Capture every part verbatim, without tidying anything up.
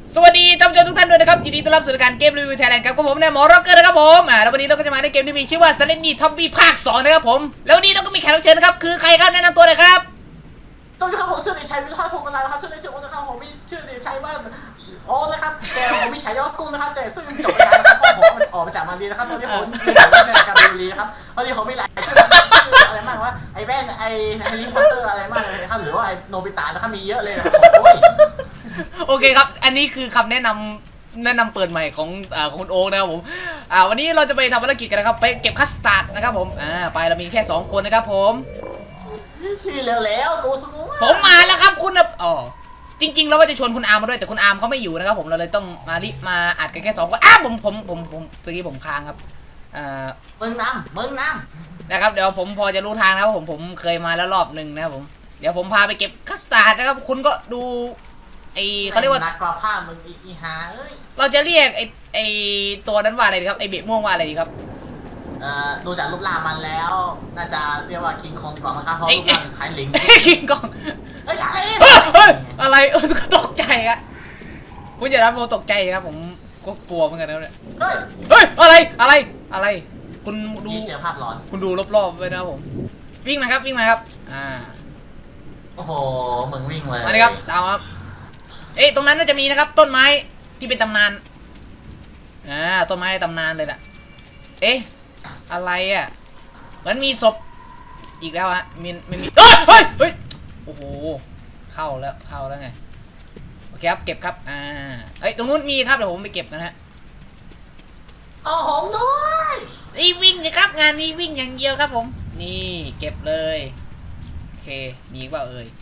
สวัสดีท่านผู้ชมทุกท่านด้วยนะครับยินดีต้อนรับสู่รายการเกมรีวิวไทยแลนด์ครับกับผมเนี่ยหมอร็อกเกอร์นะครับผมอ่าแล้ววันนี้เราก็จะมาในเกมที่มีชื่อว่า Serenity Zombie ภาคสองนะครับผมแล้ววันนี้เราก็มีแขกรับเชิญนะครับคือใครครับแนะนำตัวหน่อยครับสวัสดีครับผมชื่อเด็กชายวิทยาพงศ์มานานนะครับชื่อเล่นชื่อโอ๊ตนะครับผมมีชื่อเด็กชายว่าโอ๊ตนะครับแต่ผมมีฉายากุ้งนะครับแต่ซึ่งจบไปแล้วนะครับเพราะผมมันออกมาจากมาดีนะครับตอนนี้ผมมีหลายเรื่องในการดูรีนะครับตอนนี้ผมมีหลายชื่ออะไรมากว่าไอ้แว่นไอ้ไอ้ลิงพอตเตอร์อะไรมากเลยนะครับหรือว่าไอ้โนบิตะนะครับมีเยอะเลยนะครับโอเคครับอันนี้คือคำแนะนำแนะนำเปิดใหม่ของอ่าของคุณโอ๊คนะครับผมอ่าวันนี้เราจะไปทำภารกิจกันนะครับไปเก็บคัสตาร์ดนะครับผมอ่าไปเรามีแค่สองคนนะครับผมชื่อแล้วแล้วโตสมุผมมาแล้วครับคุณอ๋อจริงๆเราว่าจะชวนคุณอาร์มมาด้วยแต่คุณอาร์มเขาไม่อยู่นะครับผมเราเลยต้องมาลิมาอัดกันแค่สองคนอ้าวผมผมผมผมเมื่อกี้ผมค้างครับอ่าเมืองน้ำเมืองน้ำนะครับเดี๋ยวผมพอจะรู้ทางนะครับผมผมเคยมาแล้วรอบหนึ่งนะครับผมเดี๋ยวผมพาไปเก็บคัสตาร์ดนะครับคุณก็ดูไอเขาเรียกว่านักกว่าผ้ามึงอีหาเอ้ยเราจะเรียกไอไอตัวนั้นว่าอะไรดีครับไอเบ็ดม่วงว่าอะไรดีครับเอ่อดูจากรูปร่างมันแล้วน่าจะเรียกว่าคิงคองดีกว่านะครับเพราะรูปร่างคล้ายลิงคิงคองเฮ้ยอะไรเออตกใจอะคุณอย่าทำผมตกใจครับผมก็กลัวเหมือนกันนะเนี่ยเฮ้ยเฮ้ยอะไรอะไรอะไรคุณดูเจอภาพร้อนคุณดูรอบๆไว้นะผมวิ่งมาครับวิ่งมาครับอ่าโอ้โหมึงวิ่งเลยมาเลยครับตามครับเอ๊ะตรงนั้นน่าจะมีนะครับต้นไม้ที่เป็นตำนานอ่าต้นไม้ในตำนานเลยล่ะเอ๊ะอะไรอ่ะมันมีศพอีกแล้วฮะมีไม่มีเฮ้ยเฮ้ยเฮ้ยโอ้โหเข้าแล้วเข้าแล้วไงโอเคครับเก็บครับอ่าเอ้ยตรงนู้นมีครับเดี๋ยวผมไปเก็บนะฮะโอ้โหด้วยนี่วิ่งสิครับงานนี้วิ่งอย่างเดียวครับผมนี่เก็บเลยโอเคมีเปล่าเอ่ย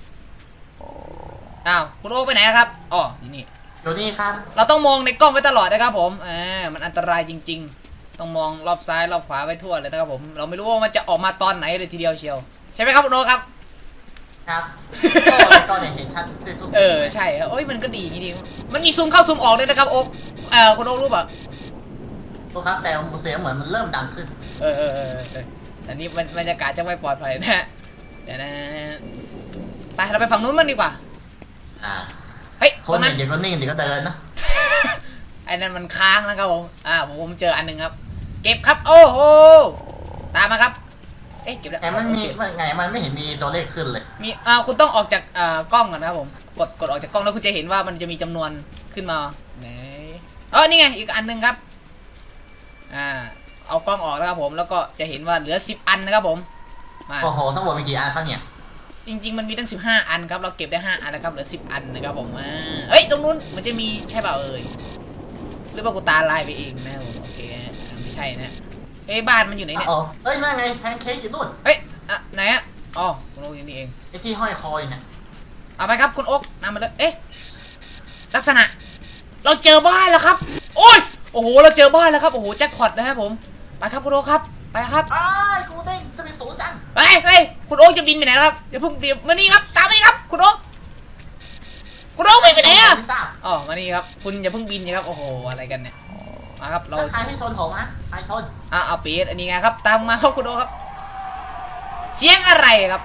อ้าวคุณโอ๊คไปไหนครับอ๋อนี่นี่อยู่นี่ครับเราต้องมองในกล้องไว้ตลอดนะครับผมอ่ามันอันตรายจริงๆต้องมองรอบซ้ายรอบขวาไว้ทั่วเลยนะครับผมเราไม่รู้ว่ามันจะออกมาตอนไหนเลยทีเดียวเชียวใช่ไหมครับคุณโอ๊คครับครับตอนเห็นชัดเออใช่ครับโอ้ยมันก็ดีจริงๆมันมีซูมเข้าซูมออกด้วยนะครับโอ๊คเออคุณโอ๊ครู้ป่ะรู้ครับแต่เสียงเหมือนมันเริ่มดังขึ้นเออเออเอออันนี้บรรยากาศจะไม่ปลอดภัยนะเดี๋ยวนะไปเราไปฝั่งนู้นมันดีกว่าอ่าเฮ้ยคนเดี๋ยวก็นิ่งเดี๋ยวก็เดินนะไอ้นั่นมันค้างนะครับผมอ่าผมเจออันหนึ่งครับเก็บครับโอ้โหตามมาครับเอ๊ะเก็บแล้วไงมันมีไงมันไม่เห็นมีตัวเลขขึ้นเลยมีอ่าคุณต้องออกจากอ่ากล้องก่อนนะครับผมกดกดออกจากกล้องแล้วคุณจะเห็นว่ามันจะมีจำนวนขึ้นมาไหนเออนี่ไงอีกอันหนึ่งครับอ่าเอากล้องออกนะครับผมแล้วก็จะเห็นว่าเหลือสิบอันนะครับผมโอ้โหทั้งหมดมีกี่อันครับเนี่ยจริงๆมันมีตั้งสิบห้าอันครับเราเก็บได้ห้าอันนะครับเหลือสิบอันนะครับผมอ่าเอ้ยตรงนู้นมันจะมีใช่เปล่าเอ่ยหรือว่ากูตาลายไปเองนะผมโอเคไม่ใช่นะเอ้บ้านมันอยู่ไหนเนี่ยเฮ้ยนั่นไงแพนเค้กอยู่นู่นเฮ้ยอ่ะไหนอ่ะอ๋อคุณโอ๊คอยู่นี่เองไอ้ที่ห้อยคอยเนี่ยเอาไปครับคุณโอ๊คนำมาเลยเอ๊ะลักษณะเราเจอบ้านแล้วครับโอ้ยโอ้โหเราเจอบ้านแล้วครับโอ้โหแจ็คพอตนะครับผมไปครับคุณโอ๊คครับไปครับไอ้กูเด้งจะไปสูงจังเฮ้ยเฮ้ยคุณโอ๊คจะบินไปไหนครับเดี๋ยวพุ่งเดี๋ยวมานี่ครับตามไปครับคุณโอ๊คคุณโอ๊คไปไหนอ่ะอ๋อมานี่ครับคุณอย่าเพิ่งบินนะครับโอ้โหอะไรกันเนี่ยมาครับเราใครให้ชนผมนะใครชนอ่ะเอาปีดอันนี้ไงครับตามมาครับคุณโอ๊คครับเสียงอะไรครับ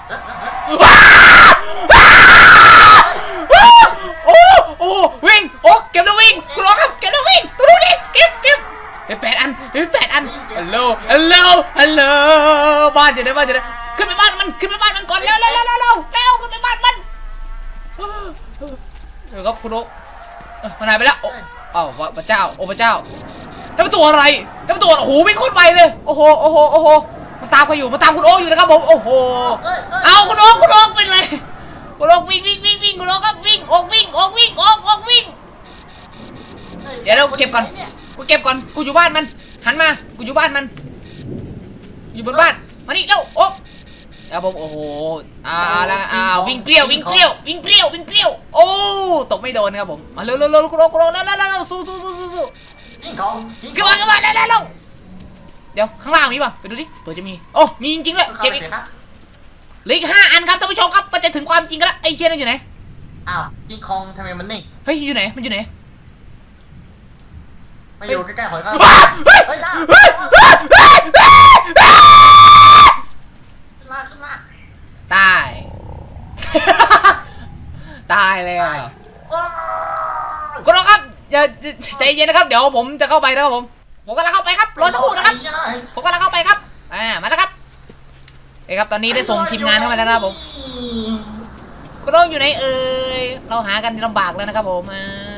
โอ้โอ้วิ่งโอ้เก็บแล้ววิ่งคุณโอ๊คครับเก็บแล้ววิ่งดูดิเก็บเก็บเป็นแปดอันเป็นแปดอันฮัลโหลฮัลโหลฮัลโหลบ้านจะได้บ้านจะได้ขึ้นไปบ้านมันขึ้นไปบ้านมันก่อนเร็วเร็วเร็วเร็วเร็วเร็วขึ้นไปบ้านมันเดี๋ยวครับคุณโอ๊คมันหายไปแล้วโอ้พระเจ้าโอ้พระเจ้าแล้วเป็นตัวอะไรแล้วเป็นตัวโอ้โหวิ่งโคตรไวเลยโอ้โหโอ้โหโอ้โหมันตามใครอยู่มันตามคุณโอ๊คอยู่นะครับผมโอ้โหเอาคุณโอ๊คคุณโอ๊คเป็นเลยคุณโอ๊ควิ่งวิ่งวิ่งวิ่งคุณโอ๊คครับวิ่งโอ๊ควิ่งโอ๊ควิ่งโอ๊คโอ๊ควิ่งเดี๋ยวเราเก็บก่อนกูเก็บก่อนกูอยู่บ้านมันหันมากูอยู่บ้านมันอยู่บนบ้านมานี่เร็วโอ๊คแล้วผมโอ้โหอ่าแล้วอ่าวิ่งเปรี้ยววิ่งเปรี้ยววิ่งเปรี้ยววิ่งเปรี้ยวโอ้ตกไม่โดนครับผมมาเร็วเร็วเร็วคุณโอ๊คคุณโอ๊คเร็วเร็วเร็วสู้สู้สู้สู้สู้ขึ้นมาขึ้นมาเร็วเร็วเร็วเดี๋ยวข้างล่างมีป่ะไปดูดิเปิดจะมีโอ้มีจริงๆด้วยเก็บอีกเหลืออีกห้าอันครับท่านผู้ชมครับก็จะถึงความจริงกันแล้วไอ้เชี่ยนั่นอยู่ไหนอ้าวพี่คองทำไมมันนิ่งเฮ้ยอยู่ไหนมันอยู่ไหนไม่อยู่ใกล้ๆหอยก็เฮ้ยเฮ้ยเฮ้ยขึ้นมาขึ้นมาตายตายเลยกระโดอย่าใจเย็นนะครับเดี๋ยวผมจะเข้าไปนะครับผมผมกำลังเข้าไปครับรอสักครู่นะครับผมกำลังเข้าไปครับอ่ามาแล้วครับเอ้ครับตอนนี้ได้ส่งทีมงานเข้ามาแล้วนะครับผมคุณโอ๊กอยู่ไหนเอ่ยเราหากันลำบากแล้วนะครับผม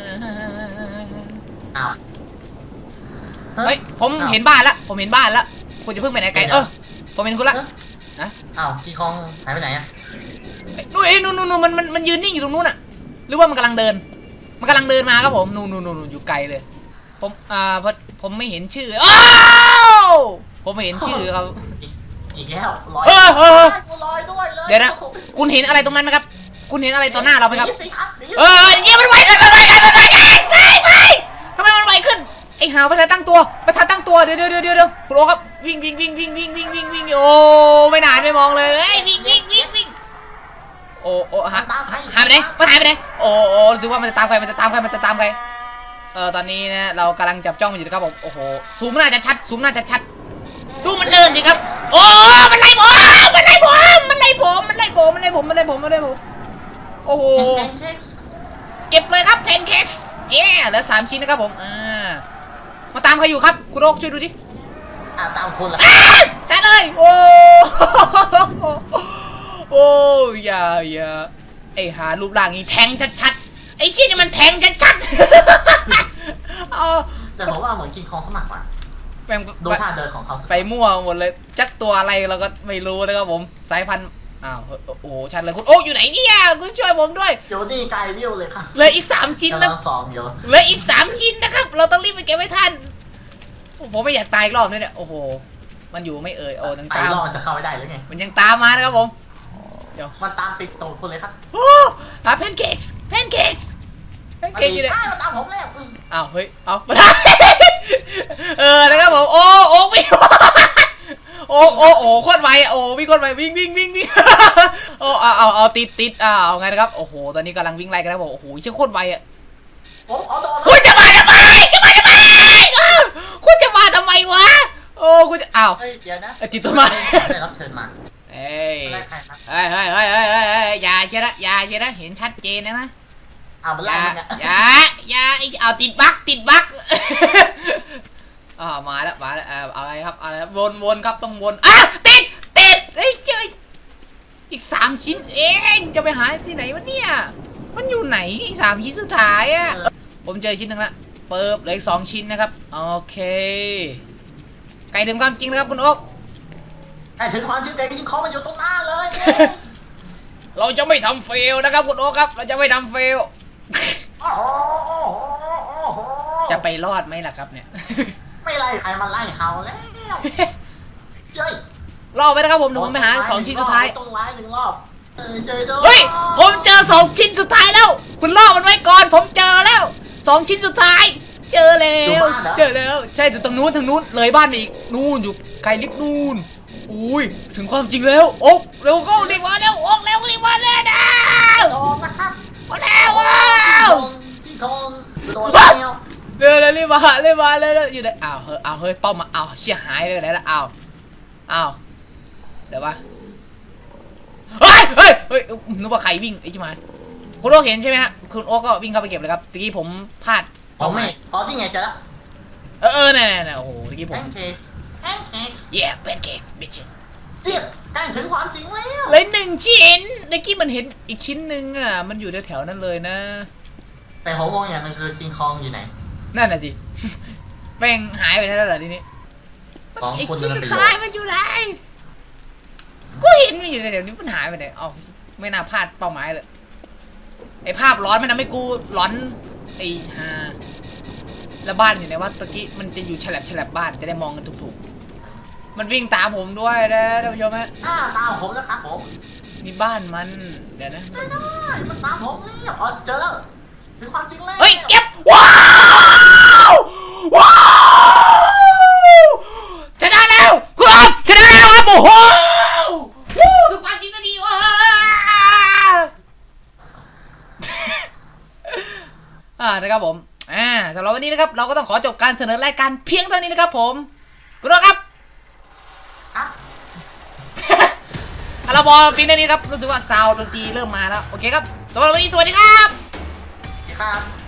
อ้าวเฮ้ยผมเห็นบ้านแล้วผมเห็นบ้านแล้วคุณจะเพิ่งไปไหนไกลเออผมเห็นคุณละนะอ้าวพี่คองหายไปไหนอะนู่นเอ้นู่นนู่นมันมันมันยืนนิ่งอยู่ตรงนู้นอะหรือว่ามันกำลังเดินมันกำลังเดินมาครับผมนู่นนู่นนู่นอยู่ไกลเลยผมอ่าผมไม่เห็นชื่ออ้าวผมไม่เห็นชื่อครับอีกแล้วลอยลอยด้วยเลยเดี๋ยวนะคุณเห็นอะไรตรงนั้นไหมครับคุณเห็นอะไรต่อหน้าเราไหมครับเออเยี่ยมมันไวเลยมันไวเลยมันไวเลยทำไมมันไวขึ้นไอ้หาวประธานตั้งตัวประธานตั้งตัวเดี๋ยวเดี๋ยวเดี๋ยวเดี๋ยวคุณโอ๊คครับวิ่งวิ่งวิ่งวิ่งวิ่งวิ่งวิ่งวิ่งโอ้ไม่นานไม่มองเลยวิ่งวิ่งวิ่งวิ่งโอ้โอ้หายหายไปไหนมันหายไปไหนโอ้โอ้รู้สึกว่ามันจะตามใครมันจะตามใครมันจะตามใครเออตอนนี้นะเรากำลังจับจ้องอยู่นะครับผมโอ้โหซูมหน้าจะชัดซูมหน้าจะชัดดูมันเดินสิครับโอ้มันไล่ผมมันไล่ผมมันไล่ผมมันไล่ผมมันไล่ผมมันไล่ผมมันไล่ผมโอ้โหเก็บเลยครับเพนเค้กเอ๊ะเหลือสามชิ้นนะครับผมอ่ามาตามใครอยู่ครับคุณโอ๊คช่วยดูดิอ่าตามคนละใช่เลยโอ้โอ้อย่าอย่าไอหารูปร่างนี้แทงชัดๆไอชิ้นนี่มันแทงชัดๆแต่ผมว่าเหมือนกินคองสมัครว่ะดูท่าเดินของเขาไปมั่วหมดเลยจักตัวอะไรเราก็ไม่รู้นะครับผมสายพันธุ์อ้าวโอ้ชัดเลยคุณโอ๊คอยู่ไหนเนี่ยคุณช่วยผมด้วยอยู่นี่ไกลวิวเลยค่ะเลยอีกสามชิ้นนะสองเยอะเลยอีกสามชิ้นนะครับเราต้องรีบไปเก็บไว้ทันผมไม่อยากตายอีกรอบเลยเนี่ยโอ้โหมันอยู่ไม่เอ่ยโอ้ยังตามจะเข้าไม่ได้หรือไงมันยังตามมานะครับผมเดี๋ยวมันตามติดตัวคุณเลยครับโอ้หาแพนเค้กแพนเค้กแพนเค้กอยู่เลยตามผมแล้วอ้าวเฮ้ยเอาเออนะครับผมโอ้โอ้วิ่งโอ้โอ้โอ้โคตรไวโอ้วิ่งโคตรไววิ่งวิ่งวิ่งวิ่งโอ้เอาเอาเอาติดติดอ่าเอาไงนะครับโอ้โหตอนนี้กำลังวิ่งไล่กันแล้วบอกโอ้โหเชื่อโคตรไวอ่ะคุณจะมาทำไมจะมาทำไมคุณจะมาทำไมวะโอ้คุณจะอ้าวเดี๋ยวนะติดต้นไม้ได้รับเชิญมาเฮ้ยเฮ้ยเฮ้ยเฮ้ยเฮ้ยเฮ้ยอย่าเชื่อนะอย่าเชื่อนะเห็นชัดเจนนะนะเอามาไล่เนี่ยอย่าอย่าเอาติดบั๊กติดบั๊กอ่ามาแล้วมาแล้วเอาอะไรครับอะไรวนวนครับต้องวนอ่ะติดติดเฮ้ยเจออีกสามชิ้นเองจะไปหาที่ไหนวะเนี่ยมันอยู่ไหนอีกสามชิ้นสุดท้ายอ่ะผมเจอชิ้นหนึ่งละเปิบเหลืออีกสองชิ้นนะครับโอเคไก่ถึงความจริงนะครับคุณโอ๊คไก่ถึงความจริงแต่จริงเขามันอยู่ตรงหน้าเลยเราจะไม่ทำเฟลนะครับคุณโอ๊คครับเราจะไม่ทำเฟลจะไปรอดไหมล่ะครับเนี่ยไม่ไล่ใครมาไล่เขาแล้วเฮ้ยรอบไปนะครับผมเดี๋ยวผมไปหาสองชิ้นสุดท้ายต้องไล่หนึ่งรอบเฮ้ยผมเจอสองชิ้นสุดท้ายแล้วคุณล่อมันไว้ก่อนผมเจอแล้วสองชิ้นสุดท้ายเจอแล้วเจอแล้วใช่อยู่ตรงนู้นทางนู้นเลยบ้านอีกนู่นอยู่ไกลลิฟนู่นอุ้ยถึงความจริงแล้วโอ๊กเร็วเข้ารีบมาเร็วโอ๊กเร็วรีบมาเร็วนะมาแล้วว้าวพี่คงโดนแล้วเร็วเร็วรีบมาเร็วมาเร็วอยู่ไหนอ้าวเฮ้ยอ้าวเฮ้ยเป้ามาอ้าวเชี่ยหายเลยไหนละอ้าวอ้าวเดี๋ยววะเฮ้ยเฮ้ยเฮ้ยนึกว่าใครวิ่งไอ้ชิบหายคุณโอ๊กเห็นใช่ไหมฮะคุณโอ๊กก็วิ่งเข้าไปเก็บเลยครับตะกี้ผมพลาดผมไม่อ๋อที่ไงจ๊ะเออเออเนี่ยเนี่ยโอ้โหตะกี้ผมแพนเค้กแพนเค้ก yeah pancake bitches เรียบใกล้ถึงความจริงแล้วเลยหนึ่งชิ้นตะกี้มันเห็นอีกชิ้นหนึ่งอ่ะมันอยู่แถวๆนั้นเลยนะแต่ผมมองอย่างนึงคือกิงคองอยู่ไหนนั่นน่ะสิแม่งหายไปแล้วเหรอทีนี้อีกชิ้นสุดท้ายมันอยู่ไหนกูเห็นมันอยู่แถวนี้มันหายไปไหนอ๋อไม่น่าพลาดเป้าหมายเลยไอ้ภาพร้อนมันทำให้กูร้อนไอ้ฮาแล้วบ้านอยู่ไหนวะตะกี้มันจะอยู่ฉลับฉลับบ้านจะได้มองกันถูกๆมันวิ่งตามผมด้วยนะท่านผู้ชมฮะอ่าตามผมนะครับผมนี่บ้านมันเดี๋ยวนะไม่ได้มันตามผมเนี่ยอ๋อเจอแล้วถึงความจริงแล้วเฮ้ยเก็บว้าวว้าวชนะแล้วครับชนะแล้วครับโอ้โหถึงความจริงก็ดีวะอ่านะครับผมอ่าสำหรับวันนี้นะครับเราก็ต้องขอจบการเสนอรายการเพียงเท่านี้นะครับผมกุณครับเราบอลเพียงเท่านี้ครับรู้สึกว่าซาวด์ดนตรีเริ่มมาแล้วโอเคครับสำหรับวันนี้สวัสดีครับครับ